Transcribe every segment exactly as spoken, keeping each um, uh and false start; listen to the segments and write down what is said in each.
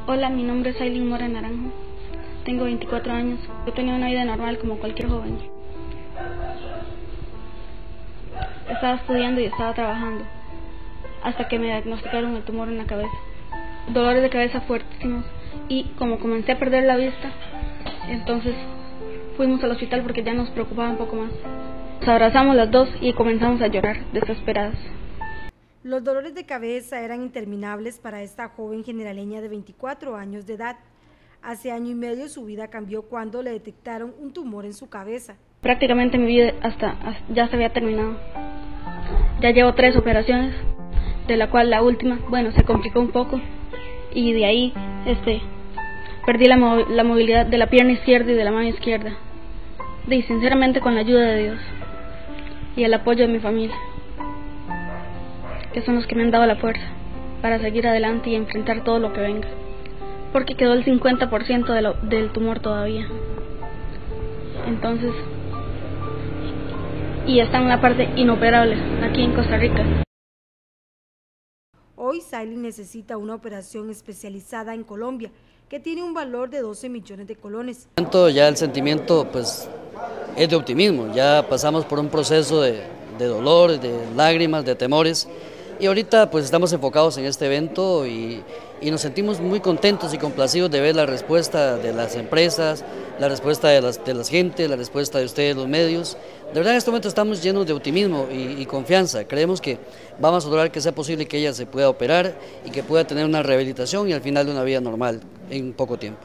Hola, mi nombre es Ailín Mora Naranjo, tengo veinticuatro años, yo tenía una vida normal como cualquier joven. Estaba estudiando y estaba trabajando, hasta que me diagnosticaron el tumor en la cabeza. Dolores de cabeza fuertísimos, y como comencé a perder la vista, entonces fuimos al hospital porque ya nos preocupaba un poco más. Nos abrazamos las dos y comenzamos a llorar, desesperadas. Los dolores de cabeza eran interminables para esta joven generaleña de veinticuatro años de edad. Hace año y medio su vida cambió cuando le detectaron un tumor en su cabeza. Prácticamente mi vida hasta, hasta ya se había terminado. Ya llevo tres operaciones, de la cual la última, bueno, se complicó un poco, y de ahí este, perdí la, mo la movilidad de la pierna izquierda y de la mano izquierda. Y sinceramente, con la ayuda de Dios y el apoyo de mi familia, que son los que me han dado la fuerza para seguir adelante y enfrentar todo lo que venga, porque quedó el cincuenta por ciento de lo, del tumor todavía. Entonces, y está en una parte inoperable aquí en Costa Rica. Hoy Sailin necesita una operación especializada en Colombia que tiene un valor de doce millones de colones. Ya el sentimiento pues es de optimismo, ya pasamos por un proceso de, de dolor, de lágrimas, de temores, y ahorita pues estamos enfocados en este evento y, y nos sentimos muy contentos y complacidos de ver la respuesta de las empresas, la respuesta de las, de las gentes, la respuesta de ustedes, los medios. De verdad en este momento estamos llenos de optimismo y, y confianza. Creemos que vamos a lograr que sea posible que ella se pueda operar y que pueda tener una rehabilitación y al final de una vida normal en poco tiempo.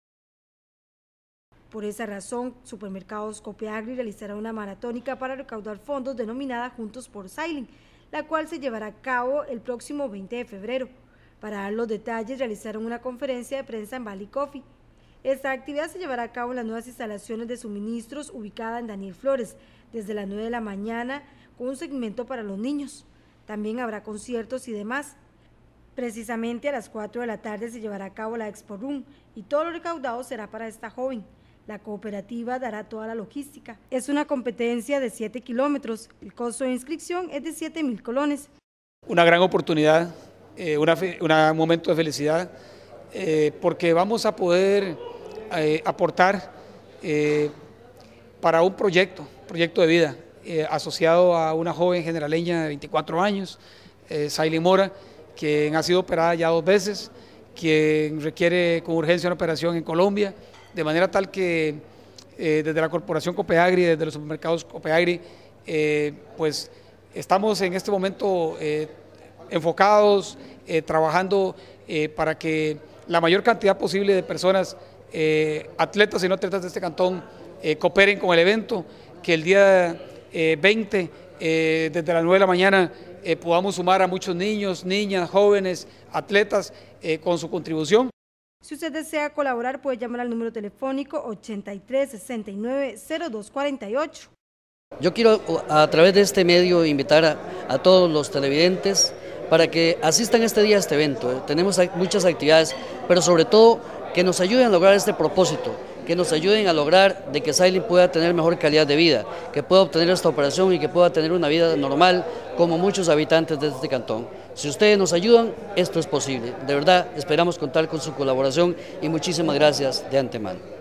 Por esa razón, Supermercados Copeagri realizará una maratónica para recaudar fondos denominada Juntos por Sailin, la cual se llevará a cabo el próximo veinte de febrero. Para dar los detalles, realizaron una conferencia de prensa en Valley Coffee. Esta actividad se llevará a cabo en las nuevas instalaciones de suministros ubicada en Daniel Flores, desde las nueve de la mañana, con un segmento para los niños. También habrá conciertos y demás. Precisamente a las cuatro de la tarde se llevará a cabo la Expo Room y todo lo recaudado será para esta joven. La cooperativa dará toda la logística. Es una competencia de siete kilómetros. El costo de inscripción es de siete mil colones. Una gran oportunidad, eh, una, un momento de felicidad, eh, porque vamos a poder eh, aportar eh, para un proyecto, proyecto de vida, eh, asociado a una joven generaleña de veinticuatro años, eh, Sailín Mora, quien ha sido operada ya dos veces, quien requiere con urgencia una operación en Colombia, de manera tal que eh, desde la Corporación Copeagri, desde los supermercados Copeagri, eh, pues estamos en este momento eh, enfocados, eh, trabajando eh, para que la mayor cantidad posible de personas, eh, atletas y no atletas de este cantón, eh, cooperen con el evento, que el día eh, veinte, eh, desde las nueve de la mañana, eh, podamos sumar a muchos niños, niñas, jóvenes, atletas eh, con su contribución. Si usted desea colaborar, puede llamar al número telefónico ochenta y tres sesenta y nueve cero dos cuarenta y ocho. Yo quiero a través de este medio invitar a, a todos los televidentes para que asistan este día a este evento. Tenemos muchas actividades, pero sobre todo que nos ayuden a lograr este propósito, que nos ayuden a lograr de que Sailin pueda tener mejor calidad de vida, que pueda obtener esta operación y que pueda tener una vida normal como muchos habitantes de este cantón. Si ustedes nos ayudan, esto es posible. De verdad, esperamos contar con su colaboración y muchísimas gracias de antemano.